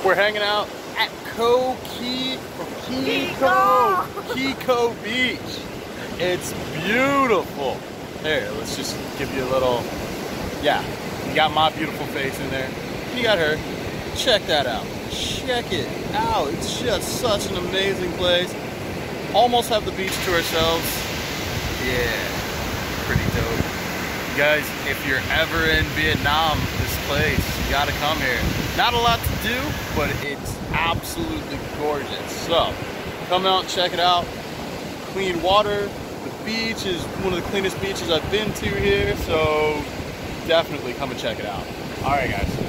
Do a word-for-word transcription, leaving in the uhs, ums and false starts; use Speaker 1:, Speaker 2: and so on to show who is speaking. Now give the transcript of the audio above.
Speaker 1: We're hanging out at Ko Ki, Kiko, Kiko Beach. It's beautiful. Here, let's just give you a little, yeah, you got my beautiful face in there. You got her. Check that out. Check it out. It's just such an amazing place. Almost have the beach to ourselves. Yeah, pretty dope. You guys, if you're ever in Vietnam, this place, you gotta come here. Not a lot to do, but it's absolutely gorgeous. So, come out and check it out. Clean water. The beach is one of the cleanest beaches I've been to here, so definitely come and check it out. All right, guys.